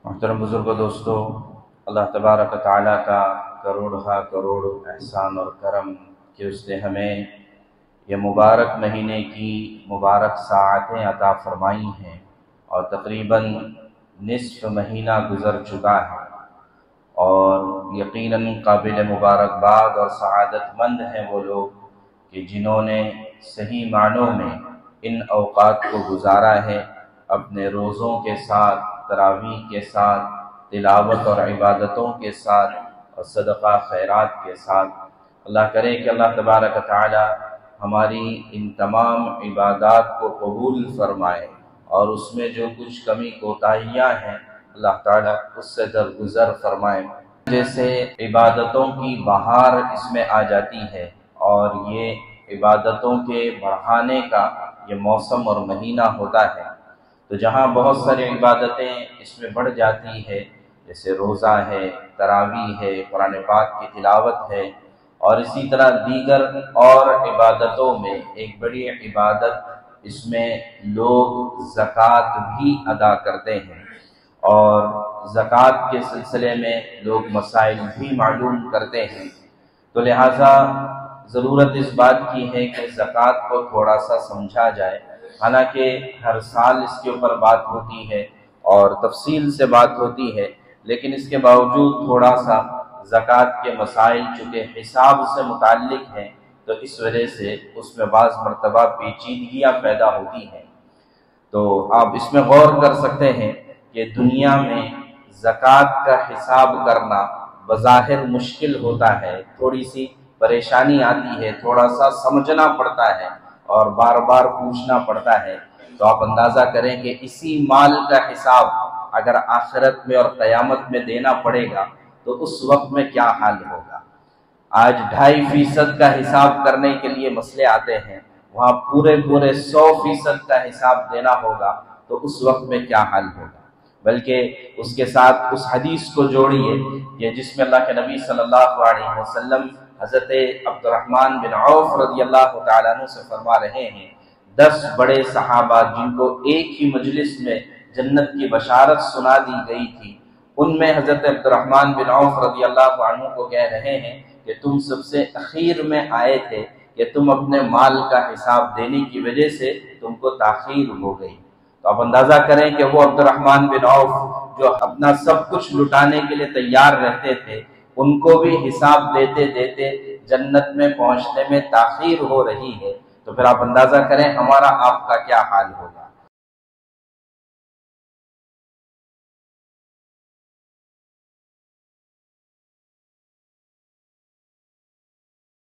محترم بزرگوں، دوستو، اللہ تبارک و تعالیٰ کا کروڑ احسان اور کرم کہ اس نے ہمیں یہ مبارک مہینے کی مبارک ساعتیں عطا فرمائی ہیں اور تقریباً نصف مہینہ گزر چکا ہے، اور یقیناً قابل مبارکباد اور سعادت مند ہیں وہ لوگ کہ جنہوں نے صحیح معنوں میں ان اوقات کو گزارا ہے اپنے روزوں کے ساتھ، تراویح کے ساتھ، تلاوت اور عبادتوں کے ساتھ اور صدقہ خیرات کے ساتھ۔ اللہ کرے کہ اللہ تبارک و تعالی ہماری ان تمام عبادات کو قبول فرمائے اور اس میں جو کچھ کمی کوتاہیاں ہیں اللہ تعالی اس سے درگزر فرمائے۔ جیسے عبادتوں کی بہار اس میں آ جاتی ہے اور یہ عبادتوں کے بڑھانے کا یہ موسم اور مہینہ ہوتا ہے، تو جہاں بہت ساری عبادتیں اس میں بڑھ جاتی ہے، جیسے روزہ ہے، تراویح ہے، قرآن پاک کی تلاوت ہے، اور اسی طرح دیگر اور عبادتوں میں ایک بڑی عبادت اس میں لوگ زکوٰۃ بھی ادا کرتے ہیں، اور زکوٰۃ کے سلسلے میں لوگ مسائل بھی معلوم کرتے ہیں، تو لہٰذا ضرورت اس بات کی ہے کہ زکوٰۃ کو تھوڑا سا سمجھا جائے۔ حالانکہ ہر سال اس کے اوپر بات ہوتی ہے اور تفصیل سے بات ہوتی ہے، لیکن اس کے باوجود تھوڑا سا زکوٰۃ کے مسائل چونکہ حساب سے متعلق ہیں تو اس وجہ سے اس میں بعض مرتبہ پیچیدگیاں پیدا ہوتی ہیں۔ تو آپ اس میں غور کر سکتے ہیں کہ دنیا میں زکوٰۃ کا حساب کرنا بظاہر مشکل ہوتا ہے، تھوڑی سی پریشانی آتی ہے، تھوڑا سا سمجھنا پڑتا ہے اور بار بار پوچھنا پڑتا ہے، تو آپ اندازہ کریں کہ اسی مال کا حساب اگر آخرت میں اور قیامت میں دینا پڑے گا تو اس وقت میں کیا حال ہوگا۔ آج 2.5% کا حساب کرنے کے لیے مسئلے آتے ہیں، وہاں پورے 100% کا حساب دینا ہوگا تو اس وقت میں کیا حال ہوگا۔ بلکہ اس کے ساتھ اس حدیث کو جوڑیے کہ جس میں اللہ کے نبی صلی اللہ علیہ وسلم حضرت عبد الرحمن بن عوف رضی اللہ تعالیٰ عنہ سے فرما رہے ہیں، 10 بڑے صحابہ جن کو ایک ہی مجلس میں جنت کی بشارت سنا دی گئی تھی، ان میں حضرت عبد الرحمن بن عوف رضی اللہ عنہ کو کہہ رہے ہیں کہ تم سب سے اخیر میں آئے تھے کہ تم اپنے مال کا حساب دینے کی وجہ سے تم کو تاخیر ہو گئی۔ تو آپ اندازہ کریں کہ وہ عبد الرحمن بن عوف جو اپنا سب کچھ لٹانے کے لیے تیار رہتے تھے، ان کو بھی حساب دیتے دیتے جنت میں پہنچنے میں تاخیر ہو رہی ہے، تو پھر آپ اندازہ کریں ہمارا آپ کا کیا حال ہوگا۔